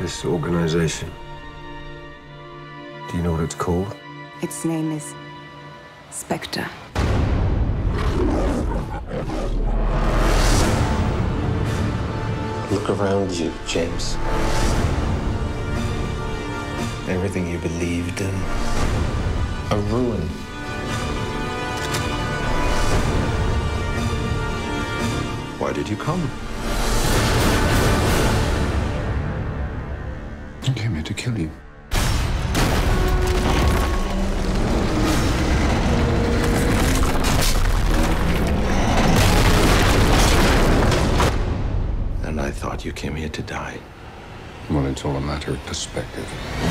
this organization. Do you know what it's called? Its name is Spectre. Look around you, James. Everything you believed in, a ruin. Why did you come? I came here to kill you. And I thought you came here to die. Well, it's all a matter of perspective.